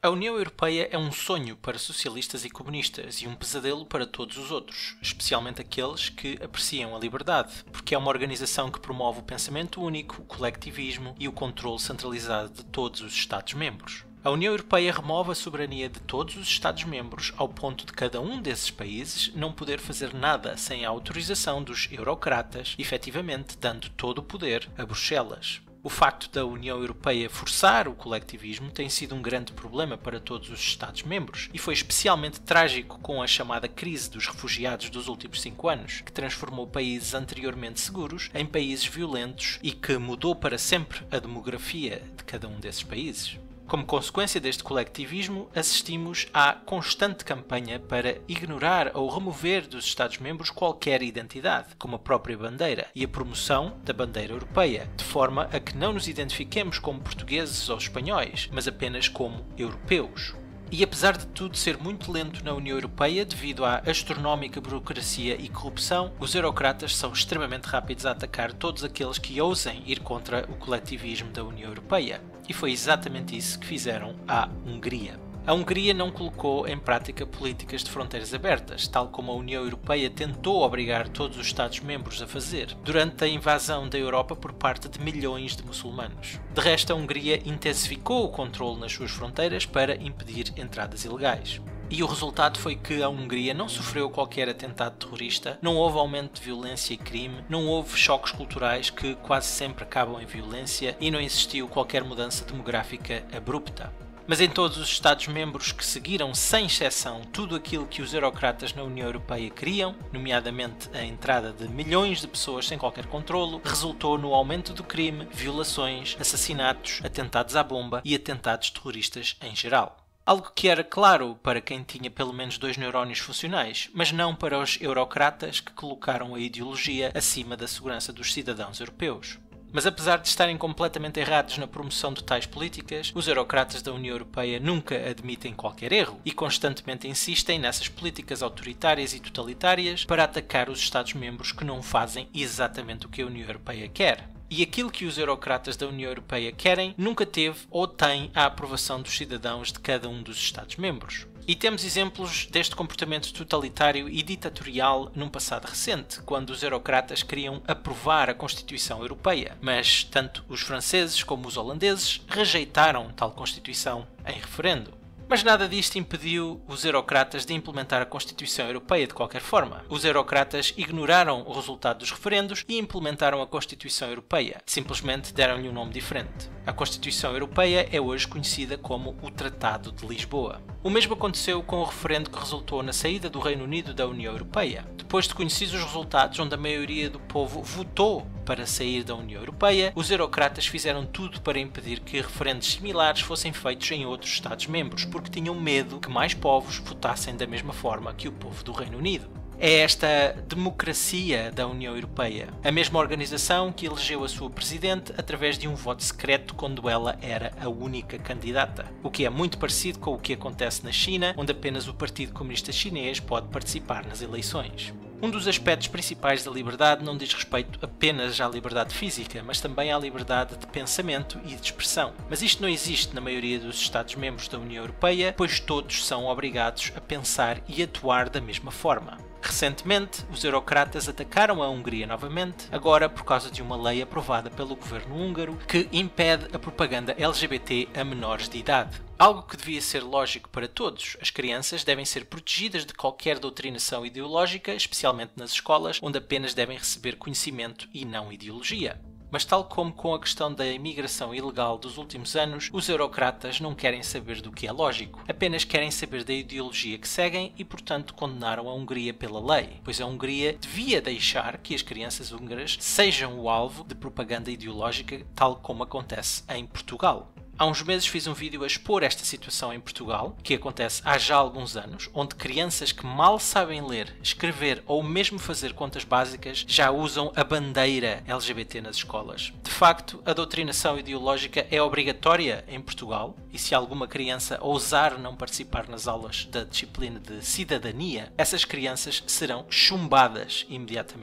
A União Europeia é um sonho para socialistas e comunistas e um pesadelo para todos os outros, especialmente aqueles que apreciam a liberdade, porque é uma organização que promove o pensamento único, o coletivismo e o controle centralizado de todos os Estados-membros. A União Europeia remove a soberania de todos os Estados-membros ao ponto de cada um desses países não poder fazer nada sem a autorização dos eurocratas, efetivamente dando todo o poder a Bruxelas. O facto da União Europeia forçar o coletivismo tem sido um grande problema para todos os Estados-membros e foi especialmente trágico com a chamada crise dos refugiados dos últimos 5 anos, que transformou países anteriormente seguros em países violentos e que mudou para sempre a demografia de cada um desses países. Como consequência deste coletivismo, assistimos à constante campanha para ignorar ou remover dos Estados-membros qualquer identidade, como a própria bandeira, e a promoção da bandeira europeia, de forma a que não nos identifiquemos como portugueses ou espanhóis, mas apenas como europeus. E apesar de tudo ser muito lento na União Europeia devido à astronómica burocracia e corrupção, os eurocratas são extremamente rápidos a atacar todos aqueles que ousem ir contra o coletivismo da União Europeia. E foi exatamente isso que fizeram à Hungria. A Hungria não colocou em prática políticas de fronteiras abertas, tal como a União Europeia tentou obrigar todos os Estados-membros a fazer, durante a invasão da Europa por parte de milhões de muçulmanos. De resto, a Hungria intensificou o controle nas suas fronteiras para impedir entradas ilegais. E o resultado foi que a Hungria não sofreu qualquer atentado terrorista, não houve aumento de violência e crime, não houve choques culturais que quase sempre acabam em violência e não existiu qualquer mudança demográfica abrupta. Mas em todos os Estados-membros que seguiram sem exceção tudo aquilo que os eurocratas na União Europeia queriam, nomeadamente a entrada de milhões de pessoas sem qualquer controlo, resultou no aumento do crime, violações, assassinatos, atentados à bomba e atentados terroristas em geral. Algo que era claro para quem tinha pelo menos 2 neurónios funcionais, mas não para os eurocratas que colocaram a ideologia acima da segurança dos cidadãos europeus. Mas apesar de estarem completamente errados na promoção de tais políticas, os eurocratas da União Europeia nunca admitem qualquer erro e constantemente insistem nessas políticas autoritárias e totalitárias para atacar os Estados-membros que não fazem exatamente o que a União Europeia quer. E aquilo que os eurocratas da União Europeia querem nunca teve ou tem a aprovação dos cidadãos de cada um dos Estados-membros. E temos exemplos deste comportamento totalitário e ditatorial num passado recente, quando os eurocratas queriam aprovar a Constituição Europeia, mas tanto os franceses como os holandeses rejeitaram tal Constituição em referendo. Mas nada disto impediu os eurocratas de implementar a Constituição Europeia de qualquer forma. Os eurocratas ignoraram o resultado dos referendos e implementaram a Constituição Europeia. Simplesmente deram-lhe um nome diferente. A Constituição Europeia é hoje conhecida como o Tratado de Lisboa. O mesmo aconteceu com o referendo que resultou na saída do Reino Unido da União Europeia. Depois de conhecidos os resultados onde a maioria do povo votou para sair da União Europeia, os eurocratas fizeram tudo para impedir que referendos similares fossem feitos em outros Estados-membros, porque tinham medo que mais povos votassem da mesma forma que o povo do Reino Unido. É esta democracia da União Europeia, a mesma organização que elegeu a sua presidente através de um voto secreto quando ela era a única candidata, o que é muito parecido com o que acontece na China, onde apenas o Partido Comunista Chinês pode participar nas eleições. Um dos aspectos principais da liberdade não diz respeito apenas à liberdade física, mas também à liberdade de pensamento e de expressão. Mas isto não existe na maioria dos Estados-membros da União Europeia, pois todos são obrigados a pensar e atuar da mesma forma. Recentemente, os eurocratas atacaram a Hungria novamente, agora por causa de uma lei aprovada pelo governo húngaro que impede a propaganda LGBT a menores de idade. Algo que devia ser lógico para todos. As crianças devem ser protegidas de qualquer doutrinação ideológica, especialmente nas escolas, onde apenas devem receber conhecimento e não ideologia. Mas tal como com a questão da imigração ilegal dos últimos anos, os eurocratas não querem saber do que é lógico, apenas querem saber da ideologia que seguem e, portanto, condenaram a Hungria pela lei, pois a Hungria devia deixar que as crianças húngaras sejam o alvo de propaganda ideológica, tal como acontece em Portugal. Há uns meses fiz um vídeo a expor esta situação em Portugal, que acontece há já alguns anos, onde crianças que mal sabem ler, escrever ou mesmo fazer contas básicas já usam a bandeira LGBT nas escolas. De facto, a doutrinação ideológica é obrigatória em Portugal e se alguma criança ousar não participar nas aulas da disciplina de cidadania, essas crianças serão chumbadas imediatamente.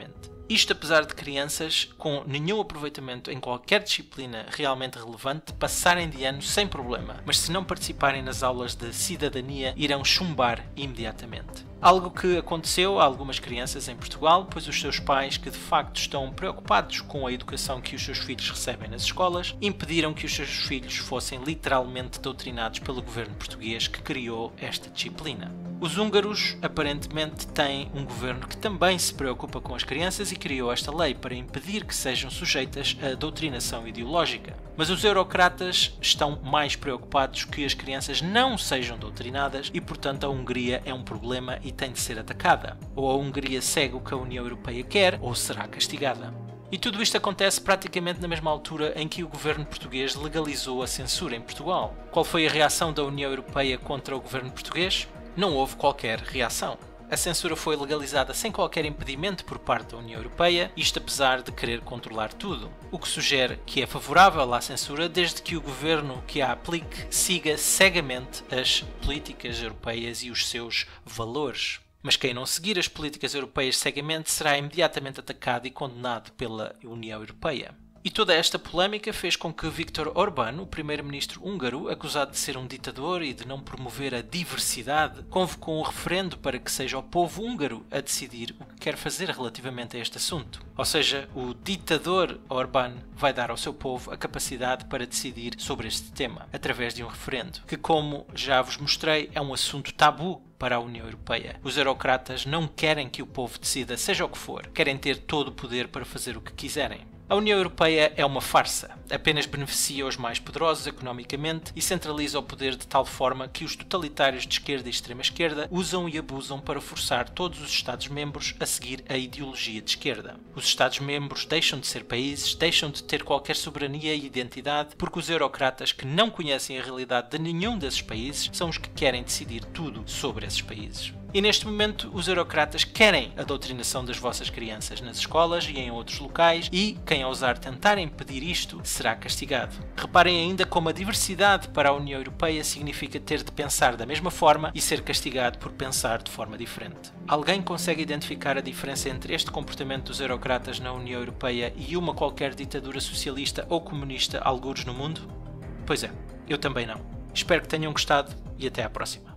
Isto apesar de crianças com nenhum aproveitamento em qualquer disciplina realmente relevante passarem de ano sem problema, mas se não participarem nas aulas de cidadania irão chumbar imediatamente. Algo que aconteceu a algumas crianças em Portugal, pois os seus pais, que de facto estão preocupados com a educação que os seus filhos recebem nas escolas, impediram que os seus filhos fossem literalmente doutrinados pelo governo português que criou esta disciplina. Os húngaros, aparentemente, têm um governo que também se preocupa com as crianças e criou esta lei para impedir que sejam sujeitas a doutrinação ideológica. Mas os eurocratas estão mais preocupados que as crianças não sejam doutrinadas e, portanto, a Hungria é um problema e tem de ser atacada. Ou a Hungria segue o que a União Europeia quer, ou será castigada. E tudo isto acontece praticamente na mesma altura em que o governo português legalizou a censura em Portugal. Qual foi a reação da União Europeia contra o governo português? Não houve qualquer reação. A censura foi legalizada sem qualquer impedimento por parte da União Europeia, isto apesar de querer controlar tudo, o que sugere que é favorável à censura desde que o governo que a aplique siga cegamente as políticas europeias e os seus valores. Mas quem não seguir as políticas europeias cegamente será imediatamente atacado e condenado pela União Europeia. E toda esta polémica fez com que Viktor Orbán, o primeiro-ministro húngaro, acusado de ser um ditador e de não promover a diversidade, convocou um referendo para que seja o povo húngaro a decidir o que quer fazer relativamente a este assunto. Ou seja, o ditador Orbán vai dar ao seu povo a capacidade para decidir sobre este tema, através de um referendo, que, como já vos mostrei, é um assunto tabu para a União Europeia. Os eurocratas não querem que o povo decida seja o que for, querem ter todo o poder para fazer o que quiserem. A União Europeia é uma farsa, apenas beneficia os mais poderosos economicamente e centraliza o poder de tal forma que os totalitários de esquerda e extrema-esquerda usam e abusam para forçar todos os Estados-membros a seguir a ideologia de esquerda. Os Estados-membros deixam de ser países, deixam de ter qualquer soberania e identidade porque os eurocratas que não conhecem a realidade de nenhum desses países são os que querem decidir tudo sobre esses países. E neste momento os eurocratas querem a doutrinação das vossas crianças nas escolas e em outros locais e quem ousar tentar impedir isto será castigado. Reparem ainda como a diversidade para a União Europeia significa ter de pensar da mesma forma e ser castigado por pensar de forma diferente. Alguém consegue identificar a diferença entre este comportamento dos eurocratas na União Europeia e uma qualquer ditadura socialista ou comunista algures no mundo? Pois é, eu também não. Espero que tenham gostado e até à próxima.